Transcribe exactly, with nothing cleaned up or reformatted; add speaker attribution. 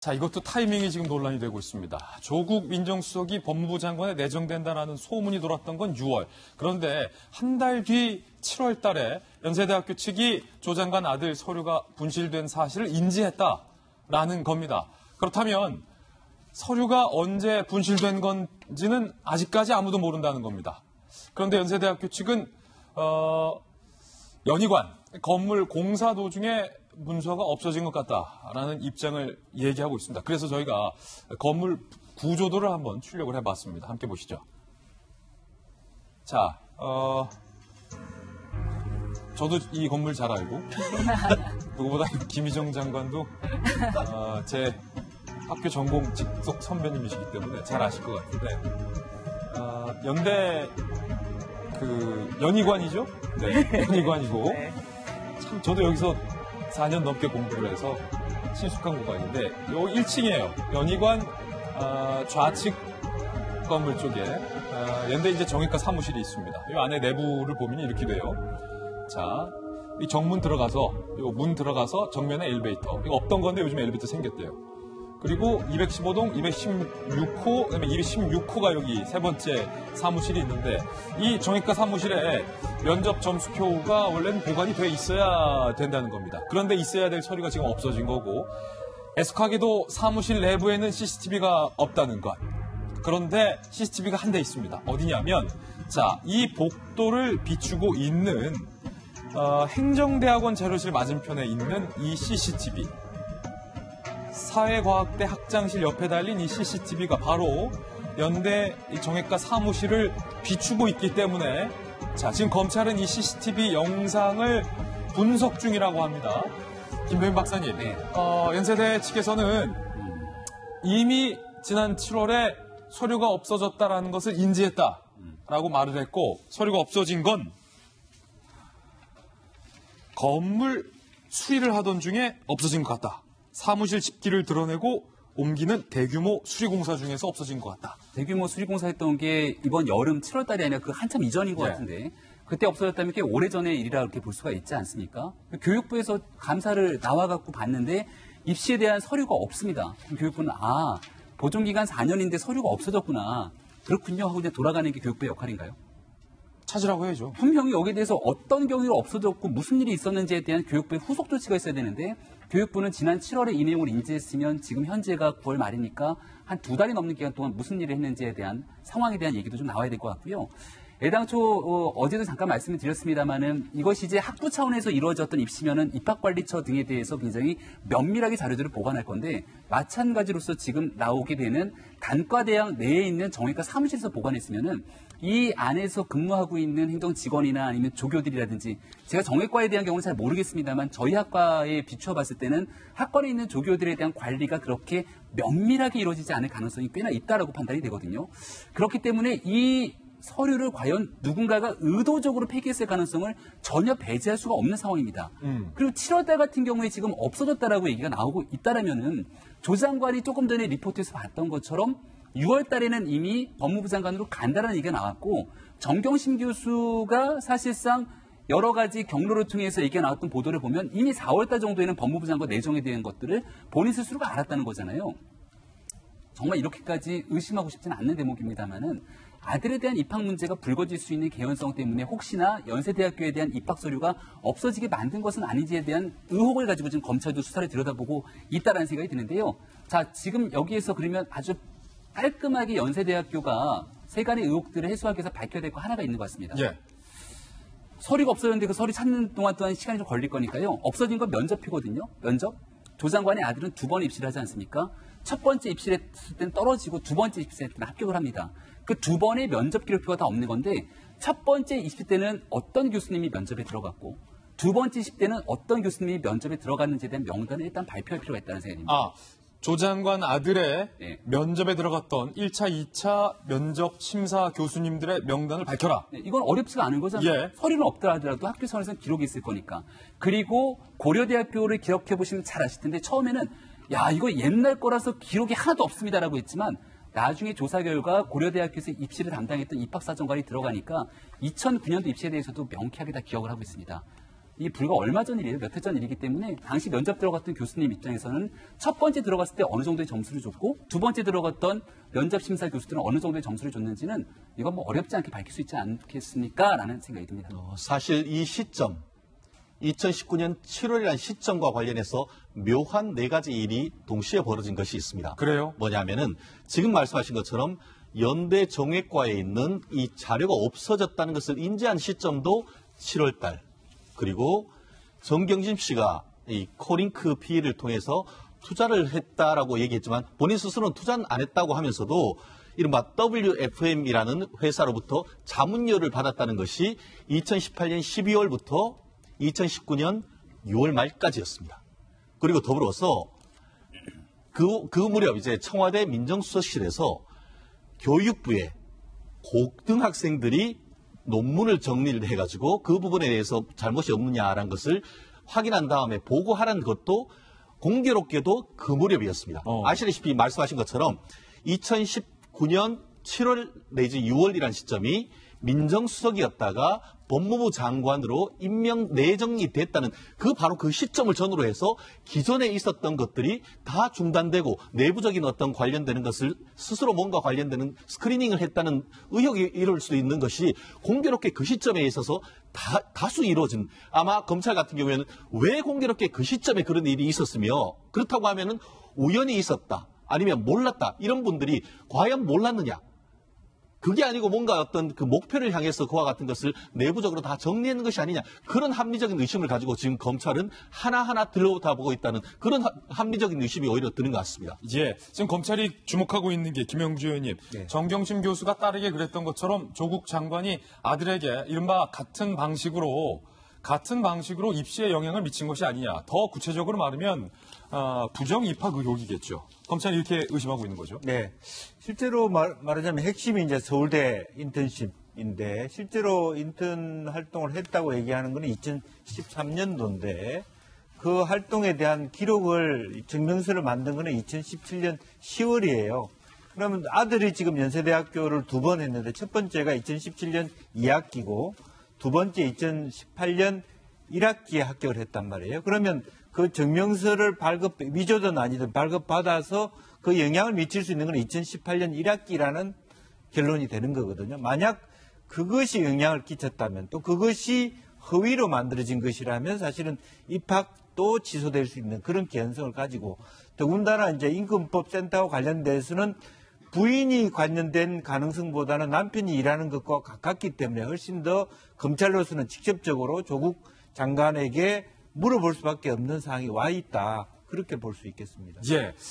Speaker 1: 자, 이것도 타이밍이 지금 논란이 되고 있습니다. 조국 민정수석이 법무부 장관에 내정된다라는 소문이 돌았던 건 유월. 그런데 한 달 뒤 칠월 달에 연세대학교 측이 조 장관 아들 서류가 분실된 사실을 인지했다라는 겁니다. 그렇다면 서류가 언제 분실된 건지는 아직까지 아무도 모른다는 겁니다. 그런데 연세대학교 측은 어, 연희관 건물 공사 도중에 문서가 없어진 것 같다라는 입장을 얘기하고 있습니다. 그래서 저희가 건물 구조도를 한번 출력을 해봤습니다. 함께 보시죠. 자, 어, 저도 이 건물 잘 알고 누구보다 김희정 장관도 어, 제 학교 전공 직속 선배님이시기 때문에 잘 아실 것 같은데 어, 연대 그 연희관이죠? 네, 연희관이고 참 저도 여기서 사 년 넘게 공부를 해서 친숙한 구간인데 요 일 층이에요. 연희관 어, 좌측 건물 쪽에 어, 연대 이제 정외과 사무실이 있습니다. 이 안에 내부를 보면 이렇게 돼요. 자, 이 정문 들어가서 요 문 들어가서 정면에 엘리베이터. 이거 없던 건데 요즘 엘리베이터 생겼대요. 그리고 이백십오 동 이백십육 호, 그다음에 이백십육 호가 여기 세 번째 사무실이 있는데 이 정외과 사무실에 면접 점수표가 원래는 보관이 돼 있어야 된다는 겁니다. 그런데 있어야 될 서류가 지금 없어진 거고 애석하게도 사무실 내부에는 씨씨티비가 없다는 것. 그런데 씨씨티비가 한 대 있습니다. 어디냐면 자, 이 복도를 비추고 있는 어, 행정대학원 자료실 맞은편에 있는 이 씨씨티비. 사회과학대 학장실 옆에 달린 이 씨씨티비가 바로 연대 정외과 사무실을 비추고 있기 때문에 자, 지금 검찰은 이 씨씨티비 영상을 분석 중이라고 합니다. 김병민 박사님,
Speaker 2: 네.
Speaker 1: 어, 연세대 측에서는 이미 지난 칠월에 서류가 없어졌다라는 것을 인지했다라고 말을 했고 서류가 없어진 건 건물 수리를 하던 중에 없어진 것 같다. 사무실 집기를 드러내고 옮기는 대규모 수리공사 중에서 없어진 것 같다.
Speaker 2: 대규모 수리공사 했던 게 이번 여름 칠월 달이 아니라 그 한참 이전인 것
Speaker 1: 네.
Speaker 2: 같은데 그때 없어졌다면 꽤 오래전의 일이라 그렇게 볼 수가 있지 않습니까? 교육부에서 감사를 나와갖고 봤는데 입시에 대한 서류가 없습니다. 교육부는 아, 보존기간 사 년인데 서류가 없어졌구나. 그렇군요 하고 그냥 돌아가는 게 교육부의 역할인가요?
Speaker 1: 찾으라고 해야죠.
Speaker 2: 분명히 여기에 대해서 어떤 경위로 없어졌고 무슨 일이 있었는지에 대한 교육부의 후속 조치가 있어야 되는데 교육부는 지난 칠월에 이 내용을 인지했으면 지금 현재가 구월 말이니까 한 두 달이 넘는 기간 동안 무슨 일을 했는지에 대한 상황에 대한 얘기도 좀 나와야 될 것 같고요. 애당초 어, 어제도 잠깐 말씀을 드렸습니다마는 이것이 이제 학부 차원에서 이루어졌던 입시면은 입학관리처 등에 대해서 굉장히 면밀하게 자료들을 보관할 건데 마찬가지로서 지금 나오게 되는 단과대학 내에 있는 정외과 사무실에서 보관했으면은 이 안에서 근무하고 있는 행정 직원이나 아니면 조교들이라든지 제가 정외과에 대한 경우는 잘 모르겠습니다만 저희 학과에 비추어 봤을 때는 학과에 있는 조교들에 대한 관리가 그렇게 면밀하게 이루어지지 않을 가능성이 꽤나 있다라고 판단이 되거든요. 그렇기 때문에 이 서류를 과연 누군가가 의도적으로 폐기했을 가능성을 전혀 배제할 수가 없는 상황입니다. 음. 그리고 칠월 달 같은 경우에 지금 없어졌다라고 얘기가 나오고 있다라면은 조 장관이 조금 전에 리포트에서 봤던 것처럼 유월 달에는 이미 법무부 장관으로 간다라는 얘기가 나왔고 정경심 교수가 사실상 여러 가지 경로를 통해서 얘기가 나왔던 보도를 보면 이미 사월 달 정도에는 법무부 장관 내정에 대한 것들을 본인 스스로가 알았다는 거잖아요. 정말 이렇게까지 의심하고 싶지는 않는 대목입니다만은 아들에 대한 입학 문제가 불거질 수 있는 개연성 때문에 혹시나 연세대학교에 대한 입학 서류가 없어지게 만든 것은 아닌지에 대한 의혹을 가지고 지금 검찰도 수사를 들여다보고 있다라는 생각이 드는데요. 자, 지금 여기에서 그러면 아주 깔끔하게 연세대학교가 세간의 의혹들을 해소하기 위해서 밝혀야 될 거 하나가 있는 것 같습니다.
Speaker 1: 예.
Speaker 2: 서류가 없어졌는데 그 서류 찾는 동안 또한 시간이 좀 걸릴 거니까요. 없어진 건 면접이거든요. 면접. 조 장관의 아들은 두 번 입시를 하지 않습니까? 첫 번째 입시했을 때는 떨어지고 두 번째 입시했을 때는 합격을 합니다. 그 두 번의 면접 기록표가 다 없는 건데 첫 번째 입시 때는 어떤 교수님이 면접에 들어갔고 두 번째 입시 때는 어떤 교수님이 면접에 들어갔는지에 대한 명단을 일단 발표할 필요가 있다는 생각입니다.
Speaker 1: 아, 조 장관 아들의
Speaker 2: 네.
Speaker 1: 면접에 들어갔던 일 차, 이 차 면접 심사 교수님들의 명단을 밝혀라.
Speaker 2: 네, 이건 어렵지가 않은 거잖아요.
Speaker 1: 예.
Speaker 2: 서류는 없더라 하더라도 학교 차원에서는 기록이 있을 거니까. 그리고 고려대학교를 기억해 보시면 잘 아실 텐데 처음에는 야 이거 옛날 거라서 기록이 하나도 없습니다라고 했지만 나중에 조사 결과 고려대학교에서 입시를 담당했던 입학사정관이 들어가니까 이천구 년도 입시에 대해서도 명쾌하게 다 기억을 하고 있습니다. 이 불과 얼마 전 일이에요. 몇 해 전 일이기 때문에 당시 면접 들어갔던 교수님 입장에서는 첫 번째 들어갔을 때 어느 정도의 점수를 줬고 두 번째 들어갔던 면접 심사 교수들은 어느 정도의 점수를 줬는지는 이건 뭐 어렵지 않게 밝힐 수 있지 않겠습니까? 라는 생각이 듭니다.
Speaker 3: 어, 사실 이 시점, 이천십구 년 칠월이라는 시점과 관련해서 묘한 네 가지 일이 동시에 벌어진 것이 있습니다.
Speaker 1: 그래요?
Speaker 3: 뭐냐면은 지금 말씀하신 것처럼 연대 정외과에 있는 이 자료가 없어졌다는 것을 인지한 시점도 칠월 달. 그리고 정경심 씨가 이 코링크 피이를 통해서 투자를 했다라고 얘기했지만 본인 스스로는 투자는 안 했다고 하면서도 이른바 더블유에프엠이라는 회사로부터 자문료를 받았다는 것이 이천십팔 년 십이월부터 이천십구 년 유월 말까지였습니다. 그리고 더불어서 그, 그 무렵 이제 청와대 민정수석실에서 교육부에 고등학생들이 논문을 정리를 해가지고 그 부분에 대해서 잘못이 없느냐라는 것을 확인한 다음에 보고하라는 것도 공교롭게도 그 무렵이었습니다.
Speaker 1: 어.
Speaker 3: 아시다시피 말씀하신 것처럼 이천십구 년 칠월 내지 유월이라는 시점이 민정수석이었다가 법무부 장관으로 임명 내정이 됐다는 그 바로 그 시점을 전후로 해서 기존에 있었던 것들이 다 중단되고 내부적인 어떤 관련되는 것을 스스로 뭔가 관련되는 스크리닝을 했다는 의혹이 이룰 수 있는 것이 공교롭게 그 시점에 있어서 다, 다수 이루어진 아마 검찰 같은 경우에는 왜 공교롭게 그 시점에 그런 일이 있었으며 그렇다고 하면은 우연히 있었다 아니면 몰랐다 이런 분들이 과연 몰랐느냐 그게 아니고 뭔가 어떤 그 목표를 향해서 그와 같은 것을 내부적으로 다 정리하는 것이 아니냐. 그런 합리적인 의심을 가지고 지금 검찰은 하나하나 들여다보고 있다는 그런 하, 합리적인 의심이 오히려 드는 것 같습니다.
Speaker 1: 예, 지금 검찰이 주목하고 있는 게 김영주 의원님,
Speaker 4: 네.
Speaker 1: 정경심 교수가 딸에게 그랬던 것처럼 조국 장관이 아들에게 이른바 같은 방식으로 같은 방식으로 입시에 영향을 미친 것이 아니냐. 더 구체적으로 말하면 어, 부정 입학 의혹이겠죠. 검찰이 이렇게 의심하고 있는 거죠.
Speaker 4: 네. 실제로 말, 말하자면 핵심이 이제 서울대 인턴십인데 실제로 인턴 활동을 했다고 얘기하는 거는 이천십삼 년도인데 그 활동에 대한 기록을 증명서를 만든 거는 이천십칠 년 시월이에요. 그러면 아들이 지금 연세대학교를 두 번 했는데 첫 번째가 이천십칠 년 이 학기고 두 번째 이천십팔 년 일 학기에 합격을 했단 말이에요. 그러면 그 증명서를 발급, 위조든 아니든 발급받아서 그 영향을 미칠 수 있는 건 이천십팔 년 일 학기라는 결론이 되는 거거든요. 만약 그것이 영향을 끼쳤다면 또 그것이 허위로 만들어진 것이라면 사실은 입학도 취소될 수 있는 그런 개연성을 가지고 더군다나 이제 임금법 센터와 관련돼서는 부인이 관련된 가능성보다는 남편이 일하는 것과 가깝기 때문에 훨씬 더 검찰로서는 직접적으로 조국 장관에게 물어볼 수밖에 없는 상황이 와 있다. 그렇게 볼 수 있겠습니다.
Speaker 1: 예.